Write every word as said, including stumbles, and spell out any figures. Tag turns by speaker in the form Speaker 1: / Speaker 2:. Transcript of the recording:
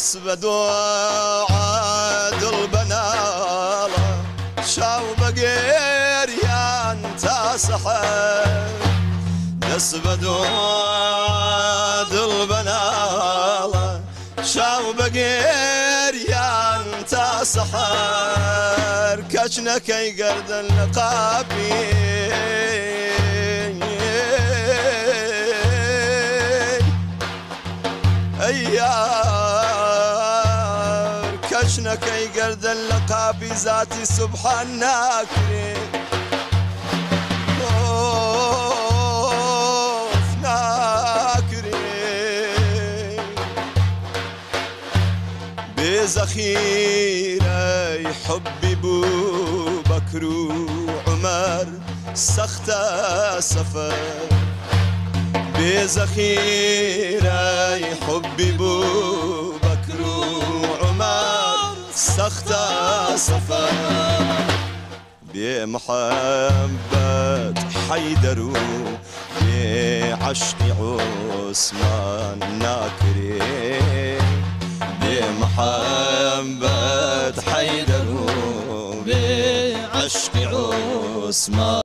Speaker 1: دس بدوعد البنالة شاو بقير يا انت سحر دس بدوعد البنالة شاو بقير يا انت سحر كشنك يقرد النقابي ايار كشنك يقرد اللقابي ذاتي سبحان ناكري اوف ناكري بذخيرة حبي بو بكر وعمر سخت سفر بذخيرة حبي بو بكر وعمر سخت سفر بمحبة حيدر بعشق عثمان ناكري بمحبة حيدر بعشق عثمان